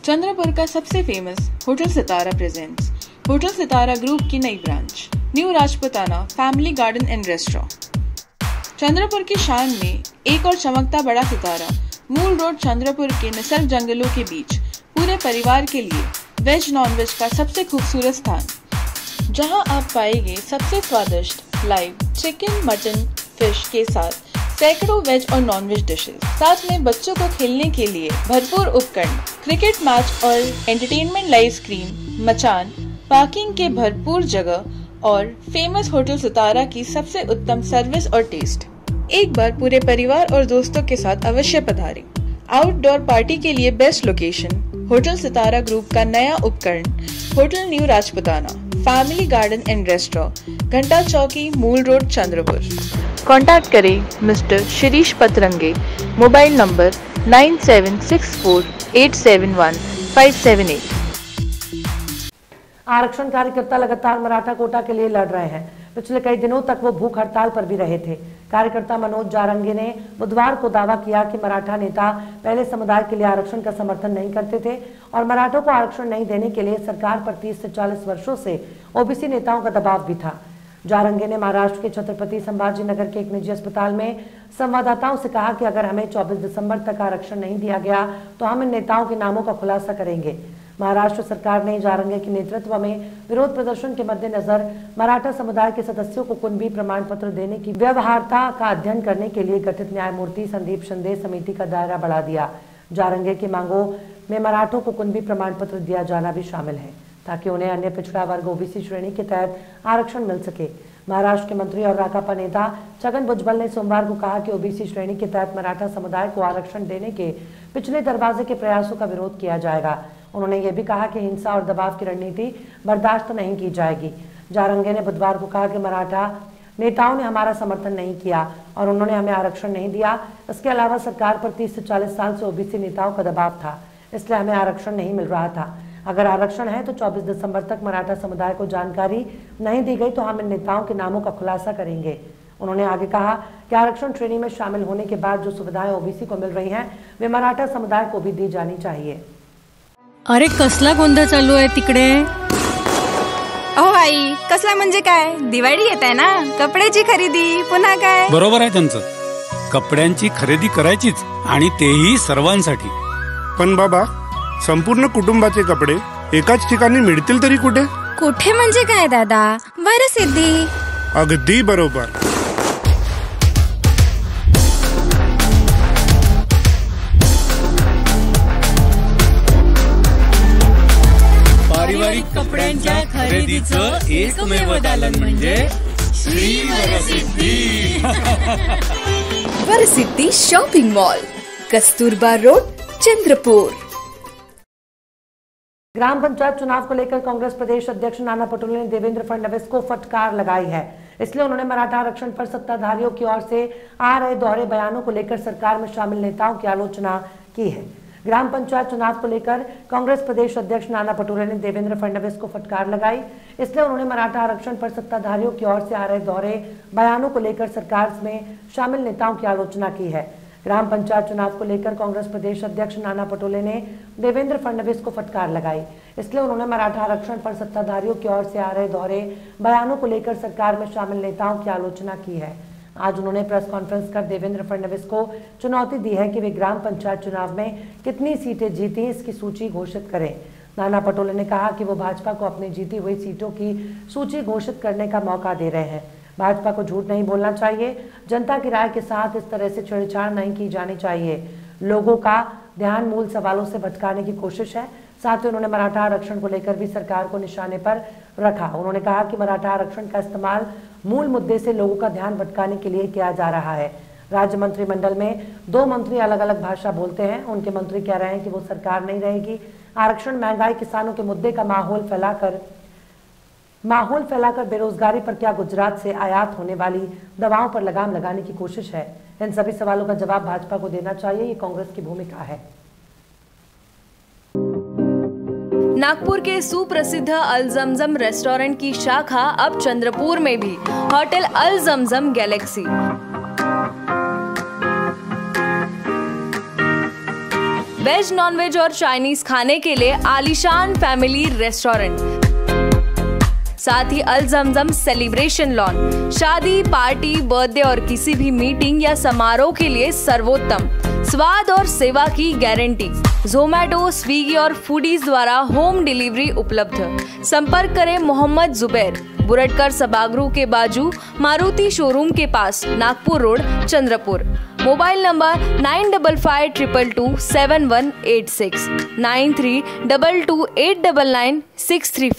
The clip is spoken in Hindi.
चंद्रपुर का सबसे famous hotel Sitara presents hotel Sitara group की नई branch new Rajputana family garden and restaurant. Chandrapur की शान में एक और चमकता बड़ा सितारा मूल रोड चंद्रपुर के निसर्ग जंगलों के बीच पूरे परिवार के लिए वेज नॉन वेज का सबसे खूबसूरत स्थान, जहां आप पाएंगे सबसे स्वादिष्ट लाइव चिकन, मटन, फिश के साथ सैकड़ों वेज और नॉन वेज डिशेस, साथ में बच्चों को खेलने के लिए भरपूर उपकरण, क्रिकेट मैच और एंटरटेनमेंट लाइव स्क्रीन, मचान, पार्किंग के भरपूर जगह और फेमस होटल सितारा की सबसे उत्तम सर्विस और टेस्ट। एक बार पूरे परिवार और दोस्तों के साथ अवश्य पधारें। आउटडोर पार्टी के लिए best location hotel Sitara group का नया उपकरण hotel new Rajputana family garden and restaurant, Ghanta Chowki, Mul road, Chandrapur. Contact करें mister Shirish Patrange, mobile number 9764871578। आरक्षण कार्यकर्ता लगातार मराठा कोटा के लिए लड़ रहे हैं। पिछले कई दिनों तक वो भूख हड़ताल पर भी रहे थे। कार्यकर्ता मनोज जारंगे ने बुधवार को दावा किया कि मराठा नेता पहले समुदाय के लिए आरक्षण का समर्थन नहीं करते थे और मराठों को आरक्षण नहीं देने के लिए सरकार पर 30 से 40 वर्षों से ओबीसी नेताओं का दबाव भी था। जारंगे ने महाराष्ट्र के छत्रपति संभाजीनगर के एक निजी अस्पताल में संवाददाताओं से कहा कि अगर हमें 24 दिसंबर तक आरक्षण नहीं दिया गया तो हम इन नेताओं के नामों का खुलासा करेंगे। महाराष्ट्र सरकार ने जारंगे के नेतृत्व में विरोध प्रदर्शन के मद्देनजर मराठा समुदाय के सदस्यों को कुणबी प्रमाण पत्र देने की व्यवहार्यता का अध्ययन करने के लिए गठित न्यायमूर्ति संदीप शिंदे समिति का दायरा बढ़ा दिया। जारंगे की मांगों में मराठों को कुणबी प्रमाण पत्र दिया जाना भी शामिल है ताकि उन्हें अन्य पिछड़ा वर्ग ओबीसी श्रेणी के तहत आरक्षण मिल सके। महाराष्ट्र के मंत्री और राकापा नेता छगन भुजबल ने सोमवार को कहा कि ओबीसी श्रेणी के तहत मराठा समुदाय को आरक्षण देने के पिछले दरवाजे के प्रयासों का विरोध किया जाएगा। उन्होंने ये भी कहा कि हिंसा और दबाव की रणनीति बर्दाश्त नहीं की जाएगी। जारंगे ने बुधवार को कहा कि मराठा नेताओं ने हमारा समर्थन नहीं किया और उन्होंने हमें आरक्षण नहीं दिया। इसके अलावा सरकार पर 30 से 40 साल से ओबीसी नेताओं का दबाव था, इसलिए हमें आरक्षण नहीं मिल रहा था। अगर आरक्षण है तो 24 दिसंबर तक मराठा समुदाय को जानकारी नहीं दी गई तो हम इन नेताओं के नामों का खुलासा करेंगे। उन्होंने आगे कहा कि आरक्षण श्रेणी में शामिल होने के बाद जो सुविधाएं ओबीसी को मिल रही हैं वे मराठा समुदाय को भी दी जानी चाहिए। अरे कसला गोंधळ चालू आहे तिकडे? अहो आई, कसला म्हणजे काय? दिवाळी येत आहे ना, कपड्याची खरेदी पुन्हा काय? बरोबर आहे त्यांचं, कपड्यांची खरेदी करायचीच आणि तेही सर्वांसाठी। पण बाबा, संपूर्ण कुटुंबाचे कपडे एकाच ठिकाणी मिळतील तरी कुठे? कुठे म्हणजे काय दादा? वरसिद्धी। अगदी बरोबर। पारिवारिक कपड्यांच्या खरेदीचं एकमेव दालन म्हणजे Shri Varsiddhi. Varsiddhi shopping mall, Kasturba road, Chandrapur. ग्राम पंचायत चुनाव को लेकर कांग्रेस प्रदेश अध्यक्ष नाना पटोले ने देवेंद्र फडणवीस को फटकार लगाई है। इसलिए उन्होंने मराठा आरक्षण पर सत्ताधारियों की ओर से आ रहे दोहरे बयानों को लेकर सरकार में शामिल नेताओं की आलोचना की है। ग्राम पंचायत चुनाव को लेकर कांग्रेस प्रदेश अध्यक्ष नाना पटोले ने देवेंद्र फडणवीस को फटकार लगाई। इसलिए उन्होंने मराठा आरक्षण पर सत्ताधारियों की ओर से आ रहे दोहरे बयानों को लेकर सरकार में शामिल नेताओं की आलोचना की है। ग्राम पंचायत चुनाव को लेकर कांग्रेस प्रदेश अध्यक्ष नाना पटोले ने देवेंद्र फडणवीस को फटकार लगाई। इसलिए उन्होंने मराठा आरक्षण पर सत्ताधारियों की ओर से आ रहे दोहरे बयानों को लेकर सरकार में शामिल नेताओं की आलोचना की है। आज उन्होंने प्रेस कॉन्फ्रेंस कर देवेंद्र फडणवीस को चुनौती दी है कि वे ग्राम पंचायत चुनाव में कितनी सीटें जीती इसकी सूची घोषित करें। नाना पटोले ने कहा कि वो भाजपा को अपनी जीती हुई सीटों की सूची घोषित करने का मौका दे रहे हैं। भाजपा को झूठ नहीं बोलना चाहिए, जनता की राय के साथ इस तरह से छेड़छाड़ नहीं की जानी चाहिए। लोगों का ध्यान मूल सवालों से भटकाने की कोशिश है। साथ ही उन्होंने मराठा आरक्षण को लेकर भी सरकार को निशाने पर रखा। उन्होंने कहा कि मराठा आरक्षण का इस्तेमाल मूल मुद्दे से लोगों का ध्यान भटकाने के लिए किया जा रहा है। राज्य मंत्रिमंडल में 2 मंत्री अलग अलग भाषा बोलते हैं। उनके मंत्री कह रहे हैं कि वो सरकार नहीं रहेगी। आरक्षण, महंगाई, किसानों के मुद्दे का माहौल फैलाकर बेरोजगारी पर क्या गुजरात से आयात होने वाली दवाओं पर लगाम लगाने की कोशिश है? इन सभी सवालों का जवाब भाजपा को देना चाहिए, ये कांग्रेस की भूमिका है। नागपुर के सुप्रसिद्ध अल जमजम रेस्टोरेंट की शाखा अब चंद्रपुर में भी, hotel Al Zamzam galaxy. Veg, nonveg और चाइनीज खाने के लिए आलीशान फैमिली रेस्टोरेंट। साथ ही अल जमजम सेलिब्रेशन लॉन, शादी, पार्टी, बर्थडे और किसी भी मीटिंग या समारोह के लिए सर्वोत्तम स्वाद और सेवा की गारंटी। जोमैटो, स्विगी और फूडीज द्वारा होम डिलीवरी उपलब्ध। संपर्क करें मोहम्मद जुबैर, बुरटकर सभागृह के बाजू, मारुति शोरूम के पास, Nagpur road, Chandrapur. Mobile number 9552227186, 9322289963।